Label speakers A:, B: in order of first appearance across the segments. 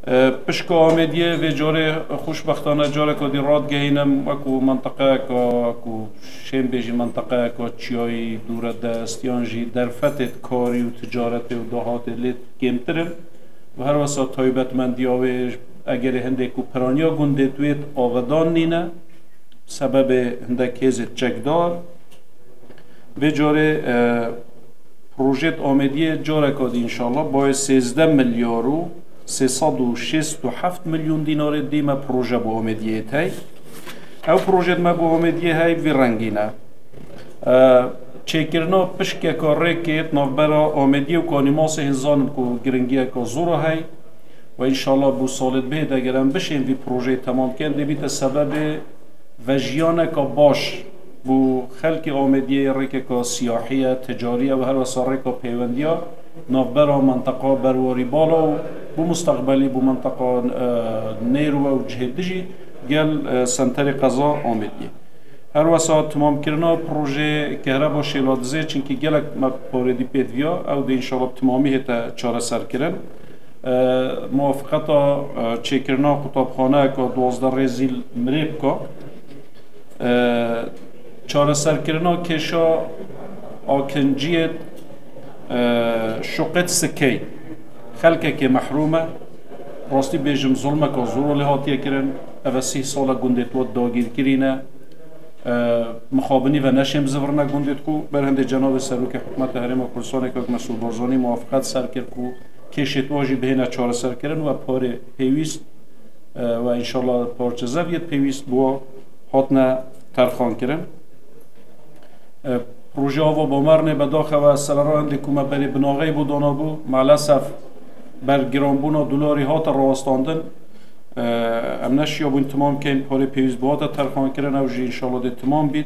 A: پشک آمدیه و جاره خوشبختانه جاره که دی راد گهینم اکو منطقه اکو شیم بیجی منطقه اکو چیای دور دستیانجی در فتت کاری و تجارت و دهات لیت کمترن و هر واسه تایبت من دیاوش اگر هنده کو پرانیا گنده تویت آغدان نینه سبب هنده کهزت چکدار و جاره پروژت آمدیه جاره که دی انشالله باید 13 میلیارد و 367 میلیون دینار دیمه پروژه با آمدیه تای او پروژه ما با آمدیه های وی رنگینه چکرنا پشک کاره که نوبرا آمدیه و کانیماس هنزان کو گرنگیه که زوره های و انشالله بو سالت بهد اگرم بشین وی پروژه تمام کن دیبیت سبب وجیانه که باش بو خلق آمدیه ریکه که سیاحیه تجاریه و هر وسا ریکه پیوندیه نوبرا منطقه برواری بالا و بو مستقبلی بو منطقه نیرو و جهدجی گل سنتر قضا آمدیه هر وسا تمام کرنا پروژه کهربا شیلادزه چنکی گلک پاردی پیدویا او ده انشالله تمامی هتا چاره سر کرن موافقتا چکرنا کتابخانه که 12 رزیل مریب که چاره سر کرنا کشا آکنجیت شقت سکی خلقه که محرومه راستی بیجم ظلمه که زور لحاطیه کرن او 30 ساله گندت و داگیر کرینه مخابنی و نشم زورنه گندت کو برهنده جناب سروک حکومت حریم و کردستان که مسئول بارزانی موافقت سر کرد کو کشت واجی بهینه چاره سر کردن و پاره پیویست و انشالله پارچه زویت پیویست بوا هاتنه ترخان کردن پروژه آوا با مرنه بداخه و سررا هنده کمه بری بناغی بودانا بو معلصف بر گرانبونا دولاری هات راستاندن ام نشیا بو تمام که این پاره پیویست بوا تا ترخان کردن او جی انشالله ده تمام بید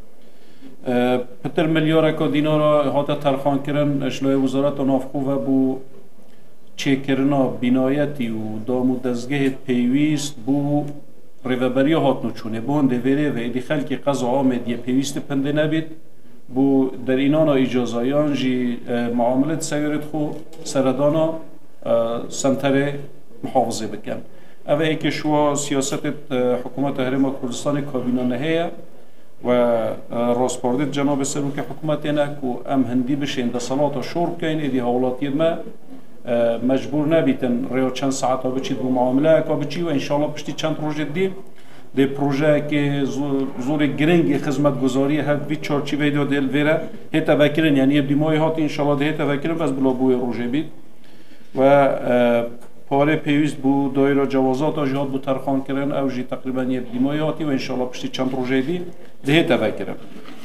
A: پتر میلیارد که دینارا هات ترخان کردن اشلای وزارت نافخو و بو چکرنا بینایتی و دامو دزگه پیویست بو ریوبری هات نچونه بو هنده ویره و ایدی خلقی قضا آمدیه پیویست پنده نبید بو در اینانا اجازایان جی معاملت سیارت خو سردانا سنتر محافظه بکن اوه ای که شوا سیاست حکومت حریم کردستان کابینا نهیه و راسپاردت جناب سروک حکومت اینه که ام هندی بشه اندسالات شور بکن ایدی حوالاتیه ما مجبور نبیتن ریا چند ساعت ها بچید بو معامله که بچی و انشالله پشتی چند پروژه دیم ده پروژه که زور گرنگ خدمت گذاری هد بی چارچی ویدیو دل ویره هیتا وکرن یعنی ابدی ماهی هات انشالله ده هیتا وکرن بس بلا بوی روژه بید و پاره پیویست بو دایره جوازات آجهات بو ترخان کرن او جی تقریبا ابدی ماهی هاتی و انشالله پشتی چند پروژه دی ده هیتا وکرن